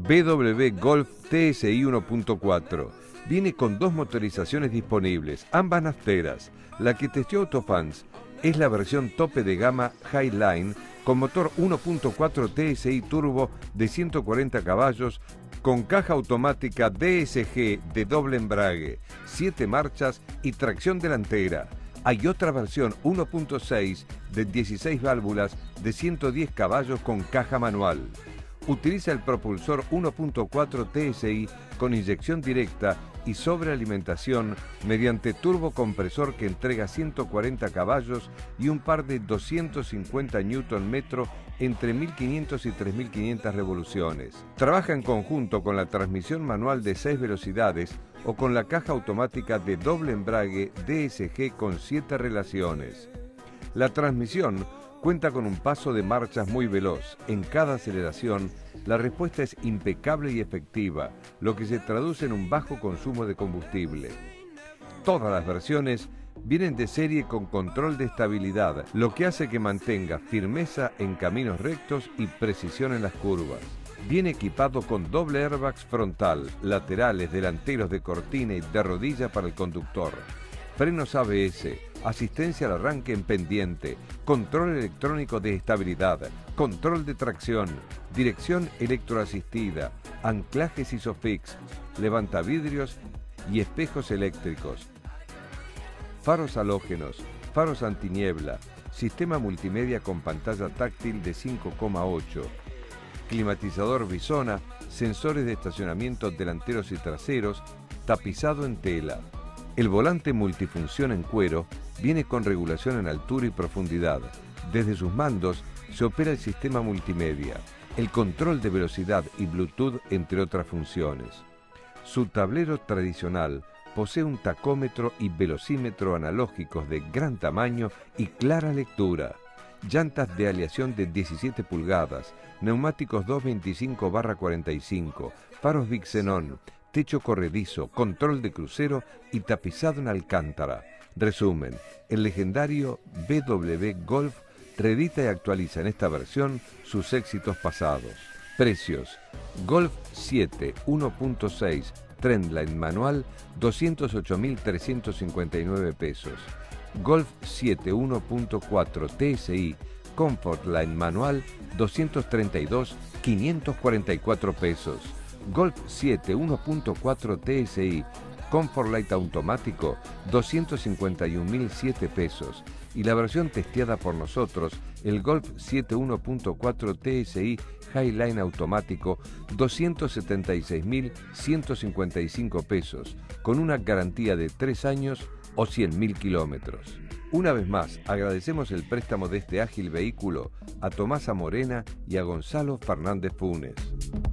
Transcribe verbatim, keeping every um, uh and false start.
B W Golf T S I uno punto cuatro. Viene con dos motorizaciones disponibles, ambas nafteras. La que testeó Autofans es la versión tope de gama Highline con motor uno punto cuatro T S I turbo de ciento cuarenta caballos con caja automática D S G de doble embrague, siete marchas y tracción delantera. Hay otra versión uno punto seis de dieciséis válvulas de ciento diez caballos con caja manual. Utiliza el propulsor uno punto cuatro T S I con inyección directa y sobrealimentación mediante turbocompresor que entrega ciento cuarenta caballos y un par de doscientos cincuenta newton metro entre mil quinientos y tres mil quinientas revoluciones. Trabaja en conjunto con la transmisión manual de seis velocidades o con la caja automática de doble embrague D S G con siete relaciones. La transmisión cuenta con un paso de marchas muy veloz. En cada aceleración, la respuesta es impecable y efectiva, lo que se traduce en un bajo consumo de combustible. Todas las versiones vienen de serie con control de estabilidad, lo que hace que mantenga firmeza en caminos rectos y precisión en las curvas. Viene equipado con doble airbags frontal, laterales, delanteros de cortina y de rodilla para el conductor, frenos A B S, asistencia al arranque en pendiente, control electrónico de estabilidad, control de tracción, dirección electroasistida, anclajes ISOFIX, levantavidrios y espejos eléctricos, faros halógenos, faros antiniebla, sistema multimedia con pantalla táctil de cinco coma ocho, climatizador Bisona, sensores de estacionamiento delanteros y traseros, tapizado en tela. El volante multifunción en cuero viene con regulación en altura y profundidad. Desde sus mandos se opera el sistema multimedia, el control de velocidad y Bluetooth, entre otras funciones. Su tablero tradicional posee un tacómetro y velocímetro analógicos de gran tamaño y clara lectura. Llantas de aleación de diecisiete pulgadas, neumáticos doscientos veinticinco barra cuarenta y cinco, faros Bixenón, techo corredizo, control de crucero y tapizado en alcántara. Resumen, el legendario B W Golf reedita y actualiza en esta versión sus éxitos pasados. Precios: Golf siete uno punto seis Trendline manual, doscientos ocho mil trescientos cincuenta y nueve pesos. Golf siete uno punto cuatro T S I Comfortline manual, doscientos treinta y dos mil quinientos cuarenta y cuatro pesos. Golf siete uno punto cuatro T S I Comfortlight automático, doscientos cincuenta y un mil siete pesos. Y la versión testeada por nosotros, el Golf siete uno punto cuatro T S I Highline automático, doscientos setenta y seis mil ciento cincuenta y cinco pesos, con una garantía de tres años o cien mil kilómetros. Una vez más, agradecemos el préstamo de este ágil vehículo a Tomasa Morena y a Gonzalo Fernández Funes.